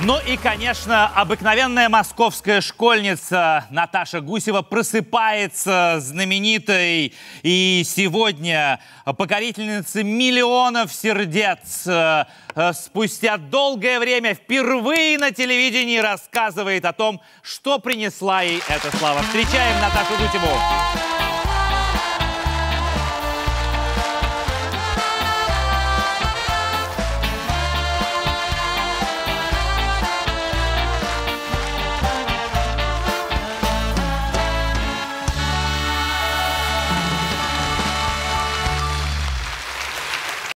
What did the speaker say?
Ну и, конечно, обыкновенная московская школьница Наташа Гусева просыпается знаменитой и сегодня покорительницей миллионов сердец. Спустя долгое время впервые на телевидении рассказывает о том, что принесла ей эта слава. Встречаем Наташу Гусеву.